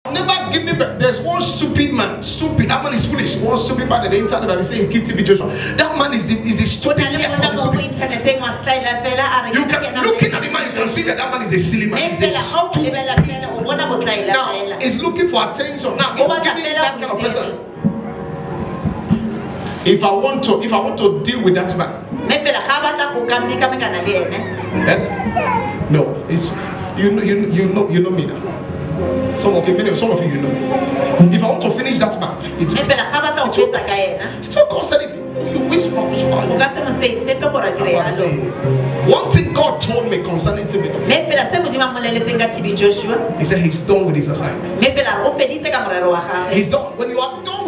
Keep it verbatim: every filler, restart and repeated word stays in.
Never give me back. There's one stupid man, stupid. That man is foolish. One stupid man on the internet that is saying keep T B Joshua. That man is the is the stupidest of the stupid. You can looking at the man, you can see that that man is a silly man. He's a stupid. Now he's looking for attention. Now give me that kind of person. If I want to, if I want to deal with that man, eh? No, it's you know you you know you know me now. Some okay, many some of you you know me. If I want to finish that man, it will it will cost anything. You wish for which part? One thing God told me concerning T B Joshua, he said he's done with his assignment. He's done. When you are done